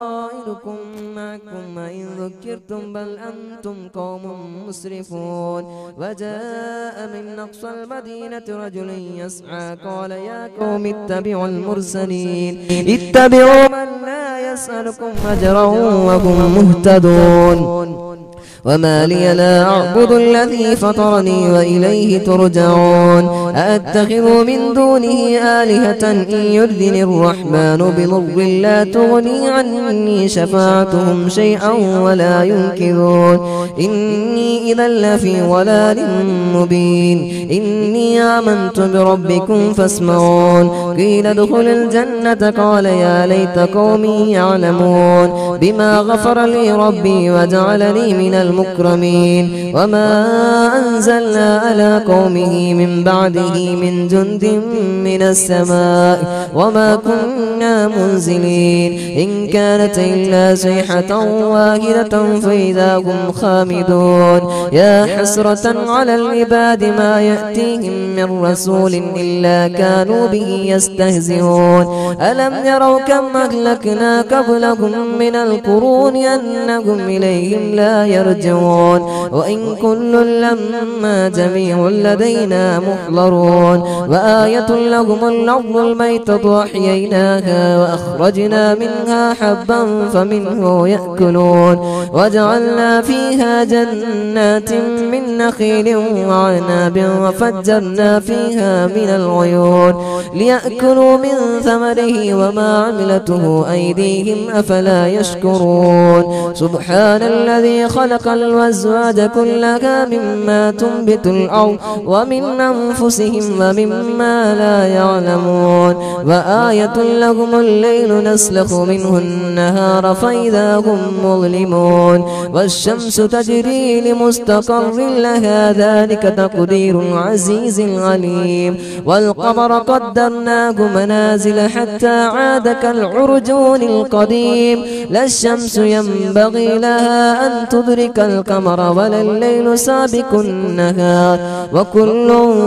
طائركم معكم إن ذكرتم بل أنتم قوم مسرفون. وجاء من أقصى المدينة رجل يسعى قال يا قوم اتبعوا المرسلين اتبعوا من لا يسألكم أجرا وهم مهتدون. وما لي لا أعبد الذي فطرني وإليه ترجعون. أأتخذ من دونه آلهة إن يردني الرحمن بضر لا تغني عني شفاعتهم شيئا ولا ينقذون. إني إذا لفي ضلال مبين. إني آمنت بربكم فاسمعون. قيل ادخل الجنة قال يا ليت قومي يعلمون بما غفر لي ربي وجعلني من المكرمين. وما أنزلنا على قومه من بعده من جند من السماء وما كنا منزلين. إن كانت إلا صيحة واحدة فإذا هم خامدون. يا حسرة على العباد ما يأتيهم من رسول إلا كانوا به يستهزئون. ألم يروا كم أهلكنا قبلهم من القرون أنهم إليهم لا يرجعون. وإن كل لما جميع لدينا محضرون. وآية لهم الأرض الميتة أحييناها وأخرجنا منها حبا فمنه يأكلون. وجعلنا فيها جنات من نخيل وعناب وفجرنا فيها من العيون ليأكلوا من ثمره وما عملته أيديهم أفلا يشكرون. سبحان الذي خلق الأزواج كلها مما تنبت الأرض ومن أنفسهم ومما لا يعلمون. وآية لهم الليل نسلخ منه النهار فإذا هم مظلمون. والشمس تجري لمستقر لها ذلك تقدير العزيز العليم. والقمر قدرناه منازل حتى عاد كالعرجون القديم. لا الشمس ينبغي لها أن تدرك القمر ولا الليل سابق النهار وكل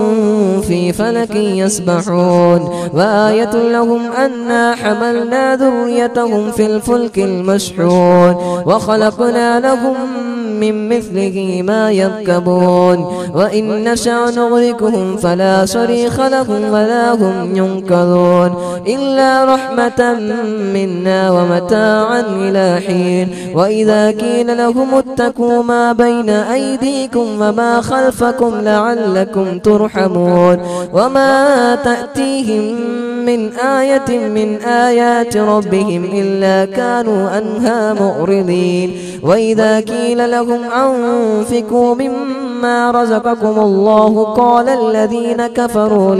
في فلك يسبحون. وآية لهم أنا حملنا ذريتهم في الفلك المشحون وخلقنا لهم من مثله ما يركبون. وإن نشأ نغرقهم فلا صريخ لهم ولا هم ينقذون إلا رحمة منا ومتاعا إلى حين. وإذا قيل لهم اتقوا ما بين أيديكم وما خلفكم لعلكم ترحمون. وما تأتيهم من آية من آيات ربهم إلا كانوا عنها معرضين. وإذا قيل لهم أنفقوا مما رزقكم الله قال الذين كفروا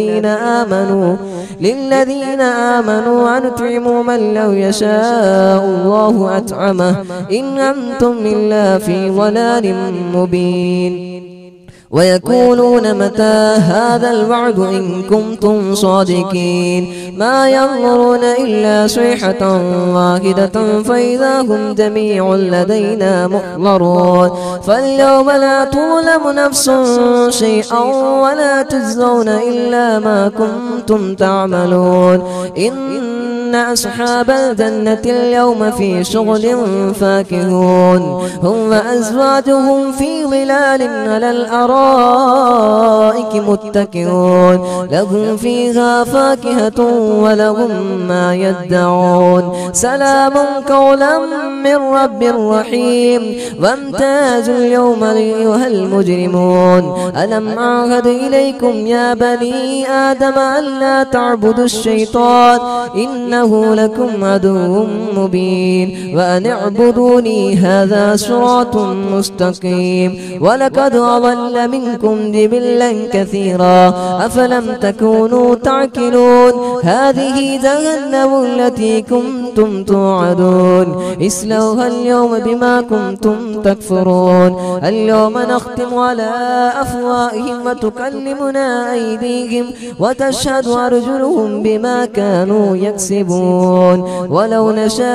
للذين آمنوا أنطعم من لو يشاء الله أطعمه إن أنتم إلا في ضلال مبين. ويقولون متى هذا الوعد إن كنتم صادقين. ما ينظرون إلا صيحة واحدة فإذا هم جميع لدينا محضرون. فاليوم لا تظلم نفس شيئا ولا تجزون إلا ما كنتم تعملون. إن أصحاب الجنة اليوم في شغل فاكهون هم وأزواجهم في ظلال على الأرائك متكئون. لهم فيها فاكهة ولهم ما يدعون. سلام قولا من رب رحيم. وامتازوا اليوم أيها المجرمون. ألم أعهد إليكم يا بني آدم ألا تعبدوا الشيطان إنه لكم عدو مبين. وأن اعبدوني هذا صراط مستقيم. ولقد أضل منكم جبلا كثيرا أفلم تكونوا تعقلون. هذه جهنم التي كنتم توعدون اصلوها اليوم بما كنتم تكفرون. اليوم نختم على أفواههم وتكلمنا أيديهم وتشهد أرجلهم بما كانوا يكسبون. ولو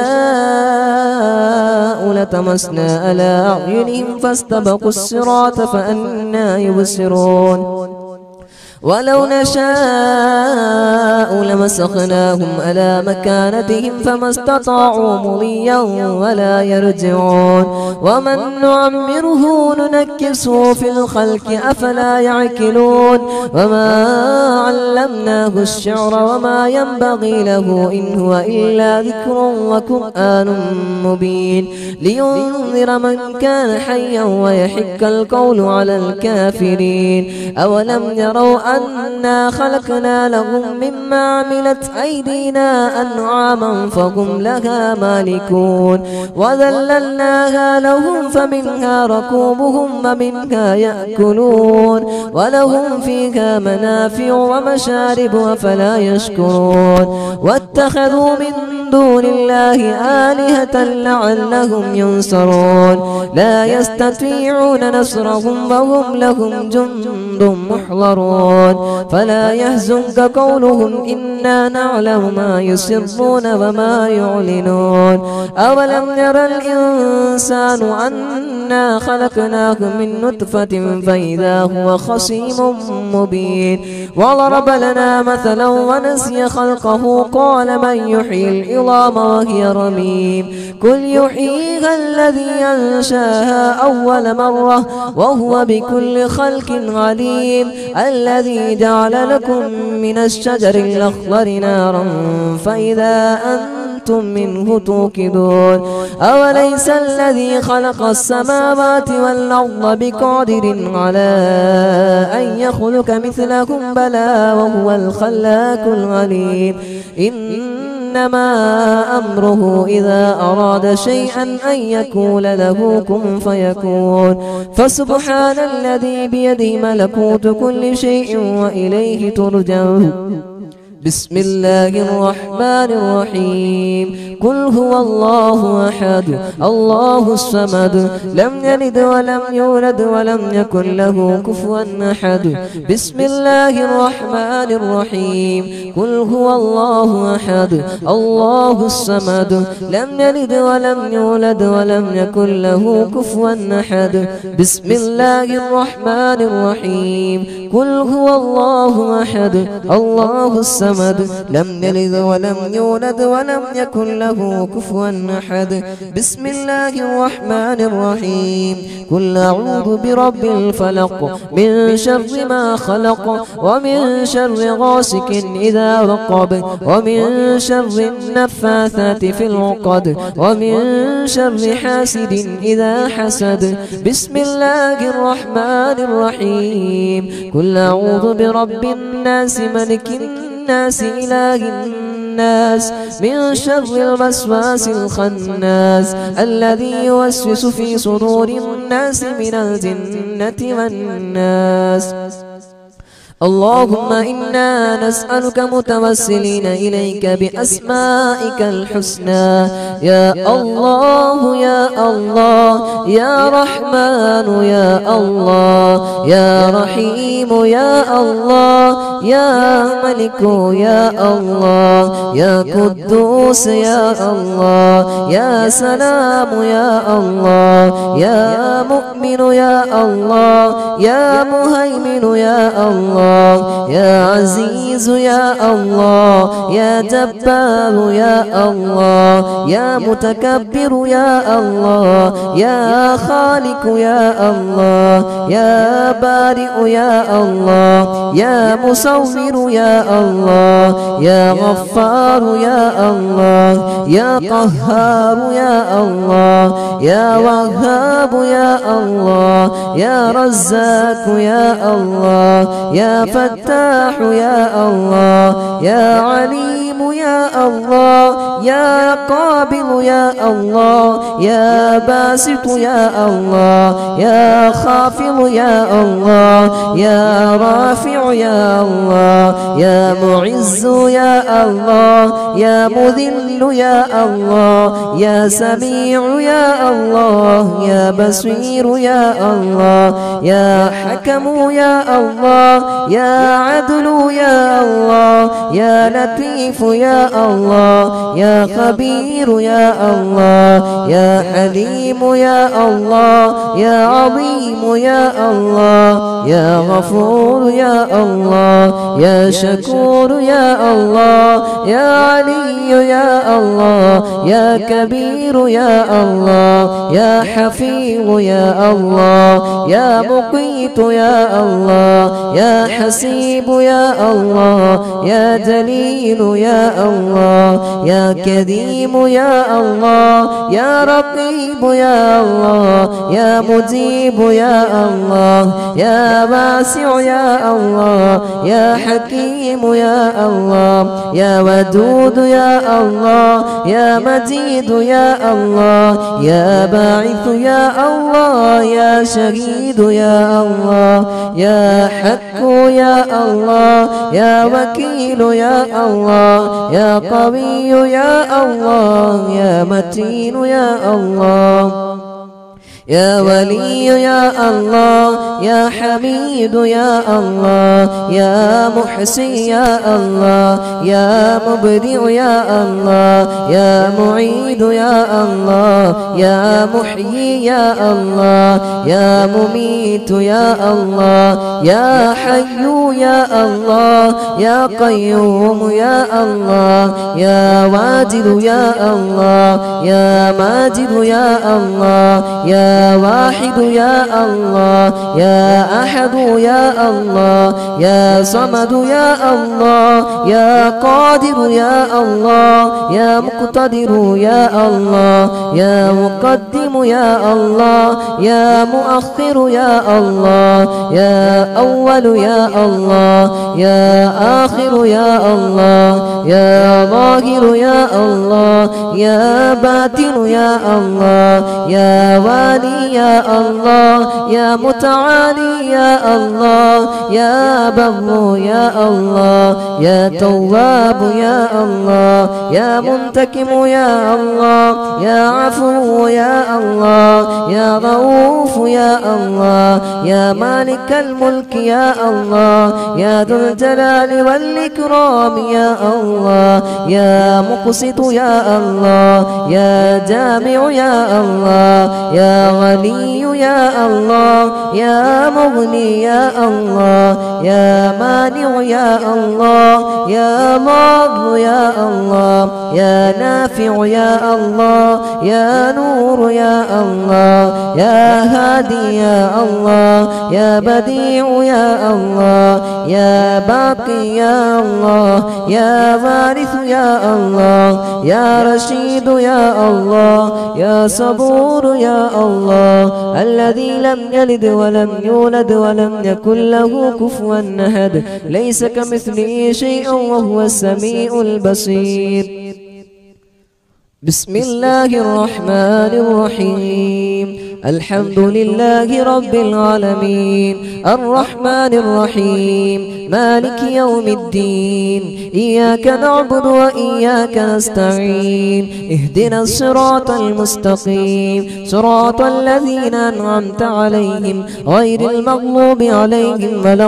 نشاء لطمسنا على أعينهم فاستبقوا الصراط فأنى يبصرون. ولو نشاء لمسخناهم على مكانتهم فما استطاعوا مضيا ولا يرجعون ومن نعمره ننكسه في الخلق أفلا يعقلون وما علمناه الشعر وما ينبغي له إن هو إلا ذكر وقرآن مبين لينذر من كان حيا ويحق القول على الكافرين أولم يروا أنا خلقنا لهم مما عملت أيدينا أنعاما فهم لها مالكون وذللناها لهم فمنها ركوبهم ومنها يأكلون ولهم فيها منافع ومشارب أفلا يشكرون واتخذوا من دون الله آلهة لعلهم ينصرون لا يستطيعون نصرهم وهم لهم جند محضرون فلا يحزنك قولهم إنا نعلم ما يسرون وما يعلنون أولم يرى الإنسان أنا خلقناه من نطفة فإذا هو خصيم مبين وضرب لنا مثلا ونسي خلقه قال من يحيي العظام وهي رميم قل يحييها الذي أنشاها أول مرة وهو بكل خلق عليم الذي جعل لكم من الشجر الأخضر نارا فإذا أنتم منه توقدون أوليس الذي خلق السماوات والأرض بقادر على أن يخلق مثلكم بلى وهو الخلاق العليم إنما أمره إذا أراد شيئا أن يقول له كن فيكون فسبحان الذي بيده ملكوت كل شيء وإليه ترجعون بسم الله الرحمن الرحيم قل هو الله أحد الله الصمد لم يلد ولم يولد ولم يكن له كفوا أحد بسم الله الرحمن الرحيم قل هو الله أحد الله الصمد لم يلد ولم يولد ولم يكن له كفوا أحد بسم الله الرحمن الرحيم قل هو الله أحد الله الصمد لم يلد ولم يولد ولم يكن له كفوا أحد بسم الله الرحمن الرحيم قل أعوذ برب الفلق من شر ما خلق ومن شر غاسق إذا وقب ومن شر النفاثات في العقد ومن شر حاسد إذا حسد بسم الله الرحمن الرحيم قل أعوذ برب الناس ملك الناس إله الناس من شر الوسواس الخناس الذي يوسوس في صدور الناس من الجنة والناس اللهم إنا نسألك متوسلين إليك بأسمائك الحسنى يا الله يا الله يا رحمن يا الله يا رحيم يا الله يا ملك يا الله يا قدوس يا الله يا سلام يا الله يا مؤمن يا الله يا مهيمن يا الله يا عزيز يا الله يا جبار يا الله يا متكبر يا الله يا خالق يا الله يا بارئ يا الله يا مصور يا الله يا غفار يا الله يا قهار يا الله يا وهاب يا الله يا رزاق يا الله يا فتاح يا الله يا عليم يا الله يا قابل يا الله يا باسط يا الله يا خافض يا الله يا رافع يا الله يا معز يا الله يا مذل يا الله يا سميع يا الله يا بصير يا الله يا حكم يا الله يا عدل يا الله يا لطيف يا يا الله يا خبير يا الله يا حليم يا الله يا عظيم يا الله يا غفور يا الله يا شكور يا الله يا علي يا الله يا كبير يا الله يا حفيظ يا الله يا مقيت يا الله يا حسيب يا الله يا دليل يا الله يا كريم يا الله يا رقيب يا الله يا مجيب يا الله يا واسع يا الله يا حكيم يا الله يا ودود يا الله يا مجيد يا الله يا باعث يا الله يا شهيد يا الله يا حق يا الله يا وكيل يا الله يا قوي يا الله يا متين يا الله يا ولي يا الله يا حميد يا الله يا محسن يا الله يا مبدع يا الله يا معيد يا الله يا محيي يا الله يا مميت يا الله يا حي يا الله يا قيوم يا الله يا واجد يا الله يا ماجد يا الله يا واحد يا الله يا أحد يا الله يا صمد يا الله يا قادر يا الله يا مقتدر يا الله يا مقدم يا الله يا مؤخر يا الله يا أول يا الله يا آخر يا الله يا ظاهر يا الله يا باطن يا الله يا والي يا الله يا متعالي يا الله يا بر يا الله يا تواب يا الله يا منتكم يا الله يا عفو يا الله يا رؤوف يا الله يا مالك الملك يا الله يا ذو الجلال والإكرام يا الله يا مقسط يا الله يا جامع يا الله يا غني يا الله يا مغني يا الله يا مانع يا الله يا ضار يا الله يا نافع يا الله يا نور يا الله يا هادي يا الله يا بديع يا الله يا باقي يا الله يا وارث يا الله يا رشيد يا الله يا صبور يا الله الذي لم يلد ولم يولد ولم يكن له كفوا أحد ليس كمثله شيء وهو السميع البصير. بسم الله الرحمن الرحيم الحمد لله رب العالمين الرحمن الرحيم مالك يوم الدين إياك نعبد وإياك نستعين اهدنا الصراط المستقيم صراط الذين أنعمت عليهم غير المغضوب عليهم ولا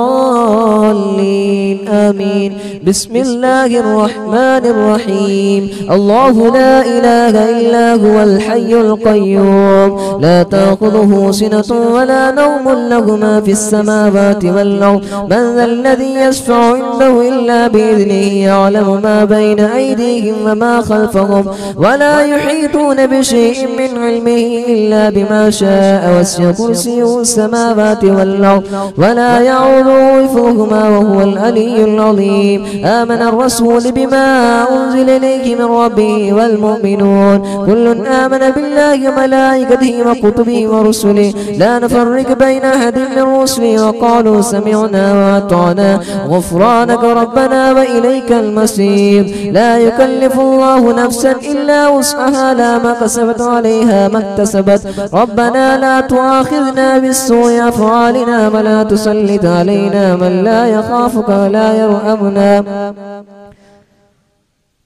الضالين آمين. بسم الله الرحمن الرحيم الله لا إله إلا هو الحي القيوم لا تأخذه سنة ولا نوم له ما في السماوات والأرض من ذا الذي يشفع عنده إلا بإذنه يعلم ما بين أيديهم وما خلفهم ولا يحيطون بشيء من علمه إلا بما شاء وسع كرسيه السماوات والأرض ولا يعوده حفظهما وهو العلي العظيم. آمن الرسول بما أنزل إليه من ربه والمؤمنون كل آمن بالله وملائكته وكتبه ورسله لا نفرق بين أحد من رسله وقالوا سمعنا وأطعنا غفرانك ربنا وإليك المصير. لا يكلف الله نفسا إلا وسعها لا ما كسبت عليها ما اكتسبت ربنا لا تؤاخذنا بالسوء أفعالنا ولا تسلط علينا من لا يخافك ولا يرحمنا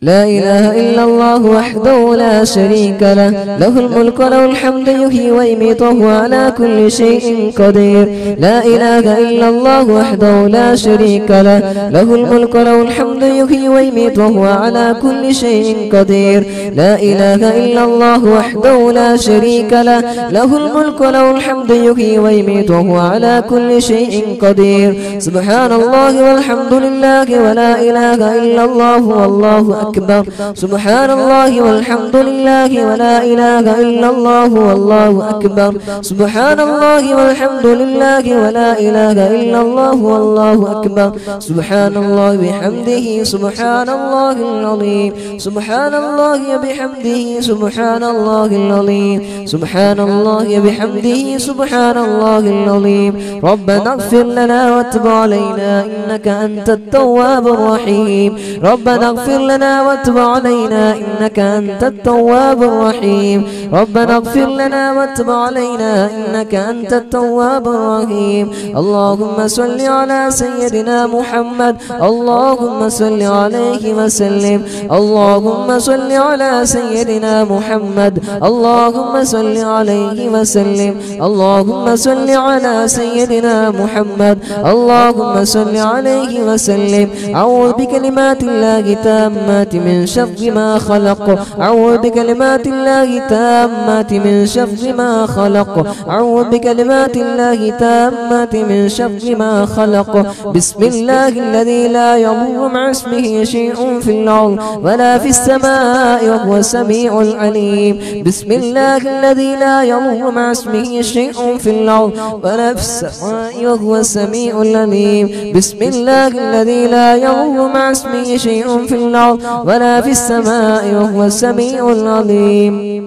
لا إله إلا الله وحده لا شريك له له الملك وله الحمد يحيي ويميت وهو على كل شيء قدير لا إله إلا الله وحده لا شريك له له الملك وله الحمد يحيي ويميت وهو على كل شيء قدير لا إله إلا الله وحده لا شريك له له الملك وله الحمد يحيي ويميت وهو على كل شيء قدير سبحان الله والحمد لله ولا إله إلا الله والله أكبر سبحان الله والحمد لله ولا إله إلا الله والله أكبر سبحان الله والحمد لله ولا إله إلا الله والله أكبر سبحان الله بحمده سبحان الله العظيم سبحان الله بحمده سبحان الله العظيم سبحان الله بحمده سبحان الله العظيم ربنا اغفر لنا وتب علينا إنك أنت التواب الرحيم ربنا اغفر لنا وتب علينا إنك أنت التواب الرحيم ربنا اغفر لنا وتب علينا إنك أنت التواب الرحيم اللهم صل على سيدنا محمد اللهم صل عليه وسلم اللهم صل على سيدنا محمد اللهم صل عليه وسلم اللهم صل على سيدنا محمد اللهم صل عليه وسلم أعوذ بكلمات الله تامات من شر ما خلق أعوذ بكلمات الله تامات من شر ما خلق أعوذ بكلمات الله تامات من شر ما خلق بسم الله الذي لا يضر مع اسمه شيء في الأرض ولا في السماء وهو السميع العليم بسم الله الذي لا يضر مع اسمه شيء في الأرض ولا في السماء وهو السميع العليم بسم الله الذي لا يضر مع اسمه شيء في الأرض ولا في السماء وهو السميع العليم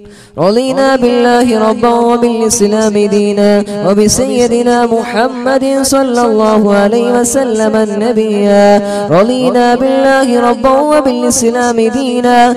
رضينا بالله ربا وبالإسلام دينا وبسيدنا محمد صلى الله عليه وسلم النبيا رضينا بالله ربا وبالإسلام دينا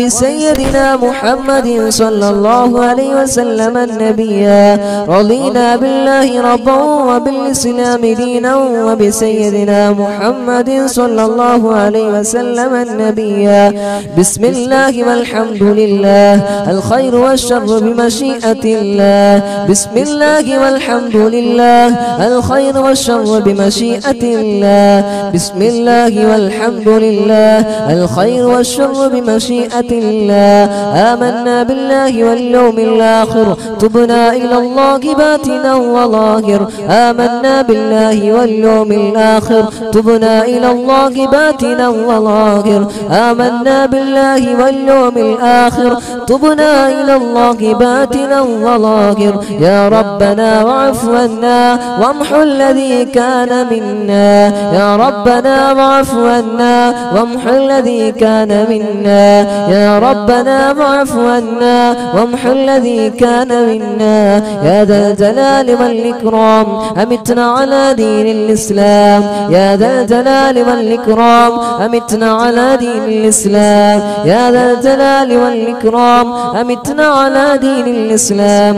وبسيدنا محمد صلى الله عليه وسلم النبيا رضينا بالله ربا وبالإسلام دينا وبسيدنا محمد صلى الله عليه وسلم النبيا بسم الله والحمد لله الخير والشر بمشيئة الله بسم الله والحمد لله الخير والشر بمشيئة الله بسم الله والحمد لله الخير والشر بمشيئة الله آمنا بالله واليوم الآخر تبنا إلى الله باطنا وظاهر آمنا بالله واليوم الآخر تبنا إلى الله باطنا وظاهر آمنا بالله واليوم الآخر تبنا إلى الله باطنا وظاهر يا ربنا واعف عنا وامحو الذي كان منا يا ربنا واعف عنا وامحو الذي كان منا يا ربنا واعف عنا وامحو الذي كان منا يا ذا الجلال والإكرام أمتنا على دين الإسلام يا ذا الجلال والإكرام أمتنا على دين الإسلام يا ذا الجلال والإكرام أمتنا على دين الإسلام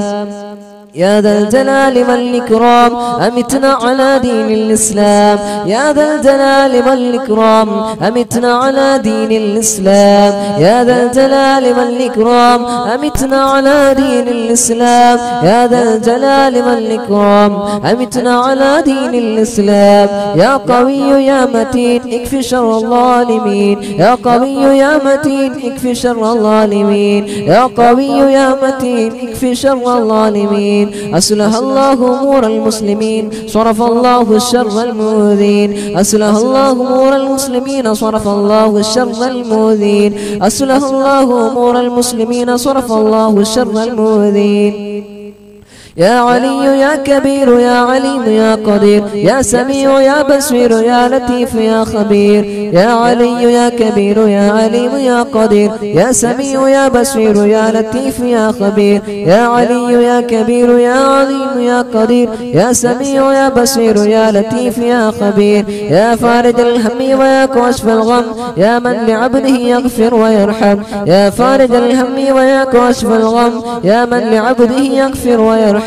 يا ذا الجلال والإكرام أمتنا على دين الإسلام يا ذا الجلال والإكرام أمتنا على دين الإسلام يا ذا الجلال والإكرام أمتنا على دين الإسلام يا ذا الجلال والإكرام أمتنا على دين الإسلام يا قوي يا متين اكف شر الظالمين يا قوي يا متين اكف شر الظالمين يا قوي يا متين اكف شر الظالمين أصلح الله أمور المسلمين صرف الله الشر المؤذين أصلح الله أمور المسلمين صرف الله الشر المؤذين أصلح الله أمور المسلمين صرف الله الشر المؤذين يا علي يا كبير يا عليم يا قدير يا سميع يا بصير يا لطيف يا خبير يا علي يا كبير يا عليم يا قدير يا سميع يا بصير يا لطيف يا خبير يا علي يا كبير يا عليم يا قدير يا سميع يا بصير يا لطيف يا خبير يا فارج الهم ويا كاشف الغم يا من لعبده يغفر ويرحم يا فارج الهم ويا كاشف الغم يا من لعبده يغفر ويرحم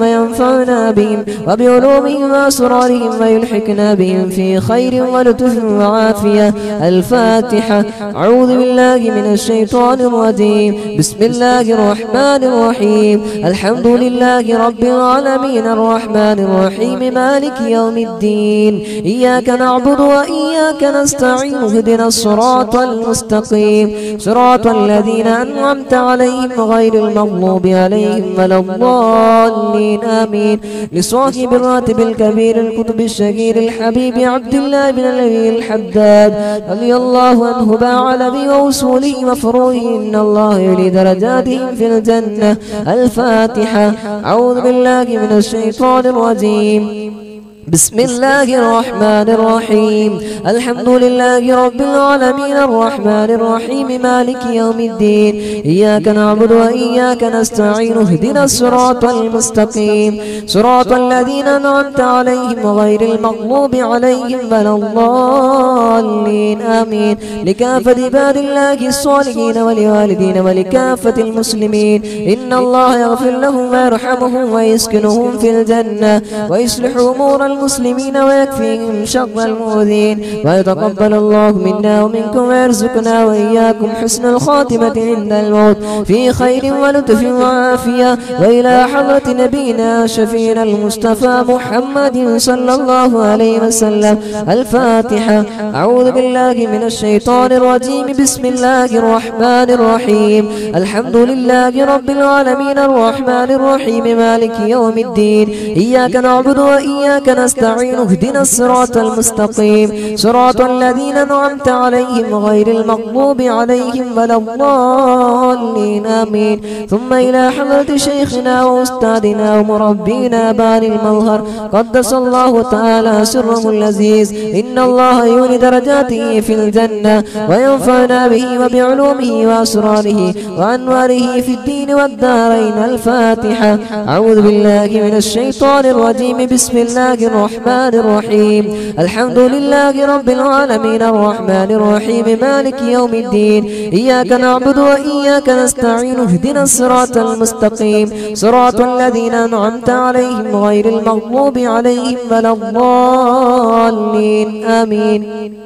وينفعنا بهم وبعلومهم وأسرارهم ويلحقنا بهم في خير ولطف وعافية. الفاتحة. أعوذ بالله من الشيطان الرجيم. بسم الله الرحمن الرحيم. الحمد لله رب العالمين الرحمن الرحيم مالك يوم الدين. إياك نعبد وإياك نستعين اهدنا الصراط المستقيم صراط الذين أنعمت عليهم غير المغضوب عليهم ولا الضالين آمين. لصاحب الراتب الكبير القطب الشهير الحبيب عبد الله بن النبي الحداد رضي الله عنه بعلمه وأصوله وفروعه إن الله يلي درجاتهم في الجنة. الفاتحة. أعوذ بالله من الشيطان الرجيم. بسم الله الرحمن الرحيم. الحمد لله رب العالمين الرحمن الرحيم مالك يوم الدين. إياك نعبد وإياك نستعين اهدنا الصراط المستقيم صراط الذين أنعمت عليهم غير المغضوب عليهم ولا الضالين آمين. لكافة عباد الله الصالحين ولوالدين ولكافة المسلمين إن الله يغفر لهم ويرحمهم ويسكنهم في الجنة ويصلح أمور المسلمين ويكفيهم شر المؤذين ويتقبل الله منا ومنكم ويرزقنا وإياكم حسن الخاتمة عند الموت في خير ولطف وعافية. وإلى حضرة نبينا شفينا المصطفى محمد صلى الله عليه وسلم. الفاتحة. أعوذ بالله من الشيطان الرجيم. بسم الله الرحمن الرحيم. الحمد لله رب العالمين الرحمن الرحيم مالك يوم الدين. إياك نعبد وإياك نستعين اهدنا الصراط المستقيم صراط الذين أنعمت عليهم غير المغضوب عليهم ولا الضالين آمين. ثم إلى حضرة شيخنا وأستاذنا ومربينا بان المظهر قدس الله تعالى سره اللذيذ إن الله يولي درجاته في الجنة وينفعنا به وبعلومه وأسراره وأنواره في الدين والدارين. الفاتحة. أعوذ بالله من الشيطان الرجيم. بسم الله الرحمن الرحيم. الحمد لله رب العالمين الرحمن الرحيم مالك يوم الدين. إياك نعبد وإياك نستعين اهدنا الصراط المستقيم صراط الذين أنعمت عليهم غير المغضوب عليهم ولا الضالين آمين.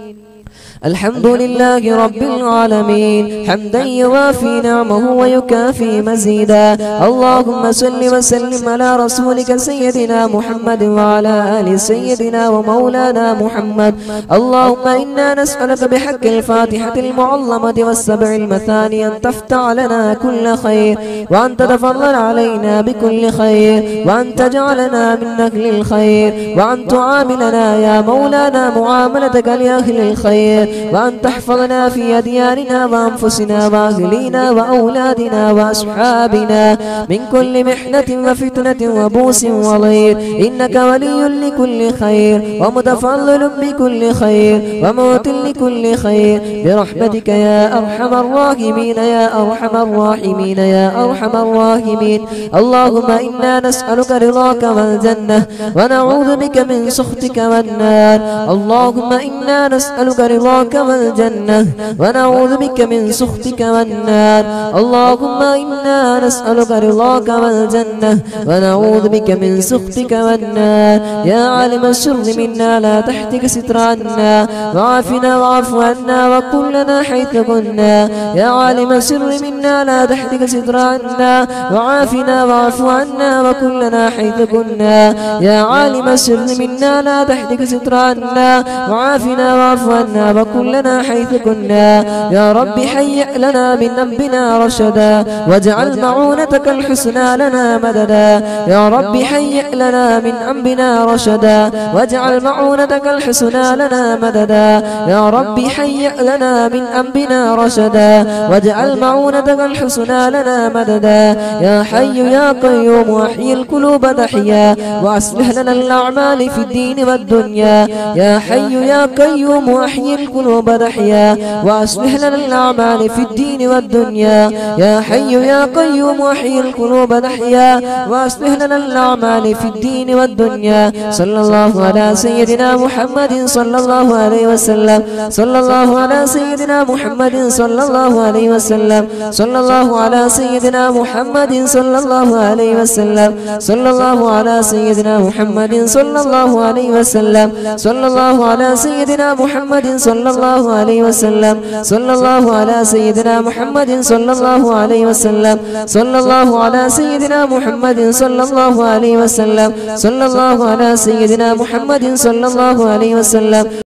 الحمد لله رب العالمين حمدا يوافي نعمه ويكافي مزيدا. اللهم صل وسلم على رسولك سيدنا محمد وعلى آل سيدنا ومولانا محمد. اللهم إنا نسألك بحق الفاتحة المعظمة والسبع المثاني أن تفتح لنا كل خير وأن تتفضل علينا بكل خير وأن تجعلنا من أهل الخير وأن تعاملنا يا مولانا معاملتك لأهل الخير وأن تحفظنا في أدياننا وأنفسنا وأهلينا وأولادنا وأصحابنا من كل محنة وفتنة وبوس وضير إنك ولي لكل خير ومتفضل بكل خير وموت لكل خير برحمتك يا أرحم الراحمين يا أرحم الراحمين يا أرحم الراحمين. اللهم إنا نسألك رضاك والجنة ونعوذ بك من سخطك والنار. اللهم إنا نسألك رضاك والجنة ونعوذ بك من سخطك والنار. اللهم إنا نسألك رضاك والجنة ونعوذ بك من سخطك والنار. يا عالم السر منا لا تحتك ستر عنا وعافنا واعف عنا وكلنا حيث كنا. يا عالم السر منا لا تحتك ستر عنا وعافنا واعف عنا وكلنا حيث كنا. يا عالم السر منا لا تحتك ستر عنا وعافنا واعف عنا وكلنا حيث كنا. يا رب هيئ لنا من أمرنا رشدا واجعل معونتك الحسنى لنا مددا. يا رب هيئ لنا من أمرنا رشدا واجعل معونتك الحسنى لنا مددا. يا رب هيئ لنا من أمرنا رشدا واجعل معونتك الحسنى لنا مددا. يا حي يا قيوم واحيي القلوب تحيا وأصلح لنا الأعمال في الدين والدنيا. يا حي يا قيوم واحيي القلوب الأحياء وأصلح لنا الأعمال في الدين والدنيا يا حي يا قيوم أحيي القلوب الأحياء وأصلح لنا الأعمال في الدين والدنيا صلى الله على سيدنا محمد صلى الله عليه وسلم صلى الله على سيدنا محمد صلى الله عليه وسلم صلى الله على سيدنا محمد صلى الله عليه وسلم صلى الله على سيدنا محمد صلى الله عليه وسلم صلى الله على سيدنا محمد صلى الله عليه وسلم صلى الله على سيدنا محمد صلى الله عليه وسلم صلى الله على سيدنا محمد صلى الله عليه وسلم صلى الله على سيدنا محمد صلى الله عليه وسلم